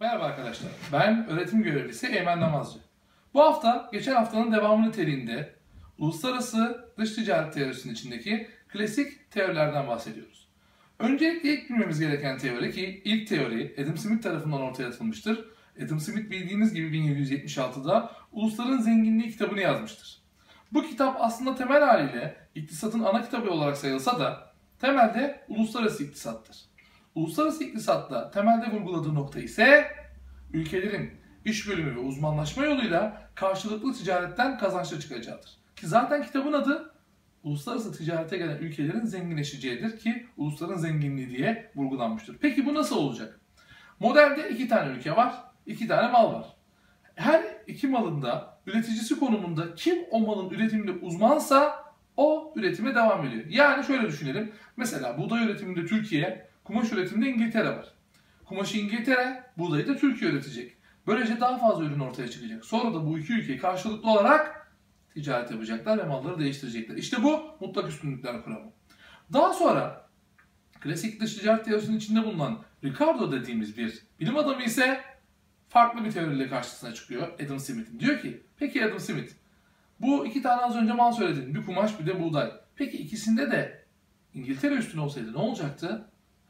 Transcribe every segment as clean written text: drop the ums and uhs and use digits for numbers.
Merhaba arkadaşlar, ben öğretim görevlisi Eymen Namazcı. Bu hafta, geçen haftanın devamı niteliğinde uluslararası dış ticaret teorisinin içindeki klasik teorilerden bahsediyoruz. Öncelikle ilk bilmemiz gereken teori ki ilk teori Adam Smith tarafından ortaya atılmıştır. Adam Smith bildiğiniz gibi 1776'da Ulusların Zenginliği kitabını yazmıştır. Bu kitap aslında temel haliyle iktisatın ana kitabı olarak sayılsa da temelde uluslararası iktisattır. Uluslararası iktisatta temelde vurguladığı nokta ise ülkelerin iş bölümü ve uzmanlaşma yoluyla karşılıklı ticaretten kazançlı çıkacağıdır. Ki zaten kitabın adı uluslararası ticarete gelen ülkelerin zenginleşeceğidir ki ulusların zenginliği diye vurgulanmıştır. Peki bu nasıl olacak? Modelde 2 tane ülke var, 2 tane mal var. Her iki malın da üreticisi konumunda kim o malın üretiminde uzmansa o üretime devam ediyor. Yani şöyle düşünelim. Mesela buğday üretiminde Türkiye, kumaş üretiminde İngiltere var. Kumaşı İngiltere, buğdayı da Türkiye üretecek. Böylece daha fazla ürün ortaya çıkacak. Sonra da bu iki ülke karşılıklı olarak ticaret yapacaklar ve malları değiştirecekler. İşte bu mutlak üstünlükler kuramı. Daha sonra klasik dış ticaret teorisinin içinde bulunan Ricardo dediğimiz bir bilim adamı ise farklı bir teoriyle karşısına çıkıyor Adam Smith'in. Diyor ki, peki Adam Smith, bu iki tane az önce mal söyledin. Bir kumaş bir de buğday. Peki ikisinde de İngiltere üstün olsaydı ne olacaktı?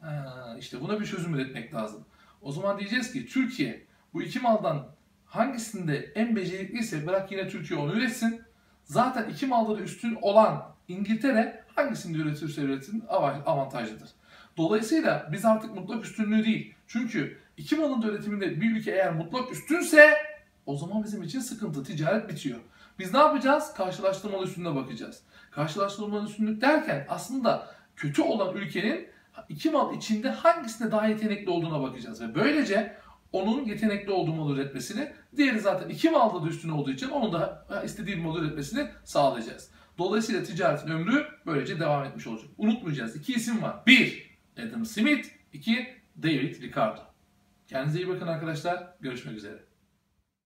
İşte buna bir çözüm üretmek lazım. O zaman diyeceğiz ki Türkiye bu iki maldan hangisinde en becerikliyse bırak yine Türkiye onu üretsin. Zaten iki malda da üstün olan İngiltere hangisinde üretirse üretsin avantajlıdır. Dolayısıyla biz artık mutlak üstünlüğü değil. Çünkü iki malın da üretiminde bir ülke eğer mutlak üstünse o zaman bizim için sıkıntı, ticaret bitiyor. Biz ne yapacağız? Karşılaştırmalı üstünlüğe bakacağız. Karşılaştırmalı üstünlük derken aslında kötü olan ülkenin iki mal içinde hangisinde daha yetenekli olduğuna bakacağız. Ve böylece onun yetenekli olduğu malı üretmesini, diğeri zaten iki malda da üstün olduğu için onun da istediği malı üretmesini sağlayacağız. Dolayısıyla ticaretin ömrü böylece devam etmiş olacak. Unutmayacağız. 2 isim var. 1. Adam Smith. 2. David Ricardo. Kendinize iyi bakın arkadaşlar. Görüşmek üzere.